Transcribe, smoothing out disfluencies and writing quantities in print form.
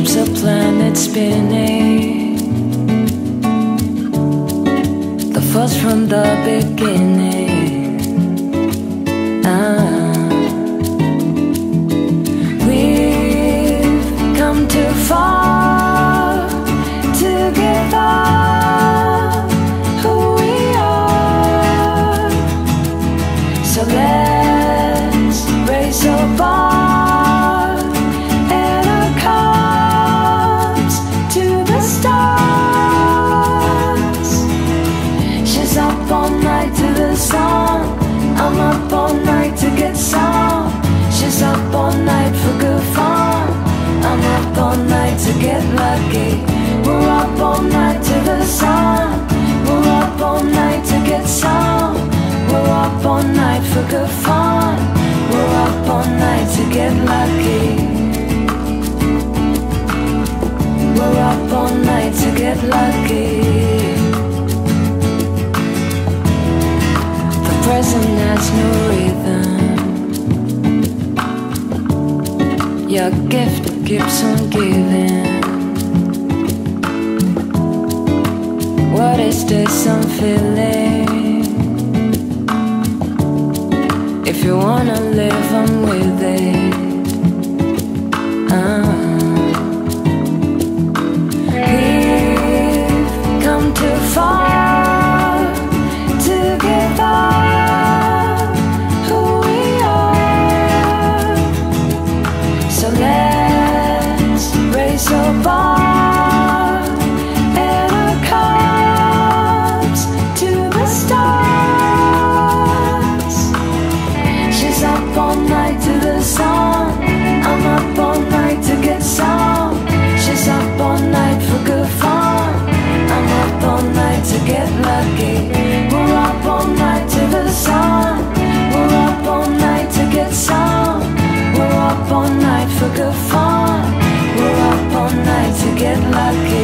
keeps the planet spinning. The first from the beginning. We've come too far to give up who we are. So let's raise a bar and our cups to the stars. She's up all night to the sun. I'm up all night to get some. She's up all night for good fun. I'm up all night to get lucky. We're up all night to the sun. We're up all night to get some. We're up all night for good fun. We're up all night to get lucky. We're up all night to get lucky. The present has no rhythm. Your gift keeps on giving. What is this I'm feeling? If you wanna live, I'm with it. We've come too far to give up who we are. So let's raise a bar and our cups to the stars. She's up all night to the sun. I'm up all night to get some. She's up all night for good fun. I'm up all night to get lucky. We're up all night to the sun. We're up all night to get some. We're up all night for good fun. We're up all night to get lucky.